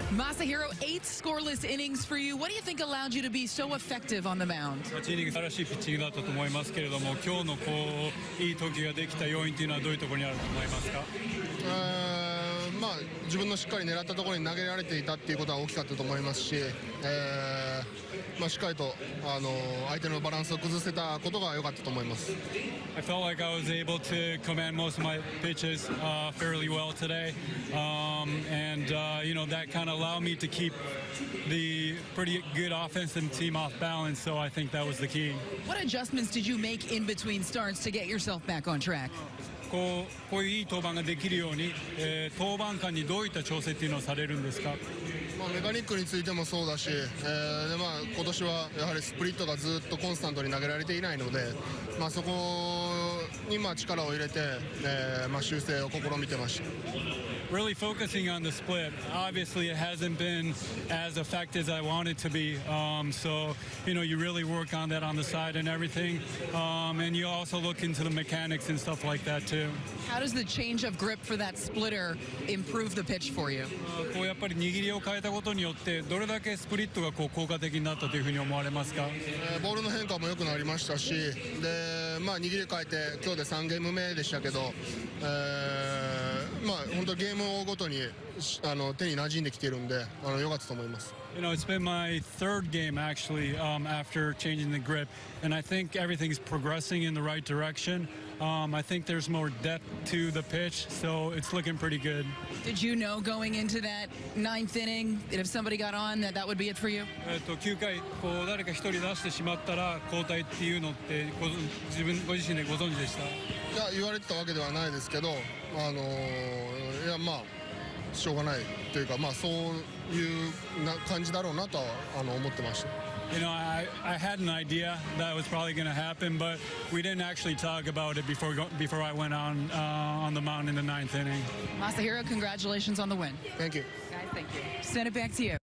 Masahiro, 8 scoreless innings for you. What do you think allowed you to be so effective on the mound? 8イニング素晴らしいピッチングだったと思いますけれども、今日のいい投球ができた要因というのはどういうところにあると思いますか？ 自分のしっかり狙ったところに投げられていたっていうことは大きかったと思いますし、しっかりと相手のバランスを崩せたことが良かったと思います。 I felt like I was able to command most of my pitches fairly well today, that kind of allowed me to keep the pretty good offense and team off balance. So I think that was the key. What adjustments did you make in between starts to get yourself back on track? こういういい登板ができるように、登板間にどういった調整っていうのをされるんですか？ メカニックについてもそうだし、今年はやはりスプリットがずっとコンスタントに投げられていないので、そこに力を入れて、修正を試みてました。 Really focusing on the split. Obviously, it hasn't been as effective as I want it to be. You really work on that on the side and everything. And you also look into the mechanics and stuff like that too. How does the change of grip for that splitter improve the pitch for you? やっぱり握りを変えたことによってどれだけスプリットが効果的になったというふうに思われますか？ ボールの変化も良くなりましたし、で、握り変えて今日で3ゲーム目でしたけど、本当ゲームを追うごとに手に馴染んできているんで良かったと思います。 It's been my third game actually after changing the grip, and I think everything's progressing in the right direction. I think there's more depth to the pitch, so it's looking pretty good. Did you know going into that 9th inning that if somebody got on that would be it for you? 9回誰か一人出してしまったら交代っていうのってご自身でご存知でした？ いや、言われてたわけではないですけど、しょうがないというか、そういう感じだろうなとは思ってました。 I had an idea that was probably going to happen, but we didn't actually talk about it before I went on the mound in the 9th inning. Masahiro, congratulations on the win. Thank you. Guys, thank you. Send it back to you.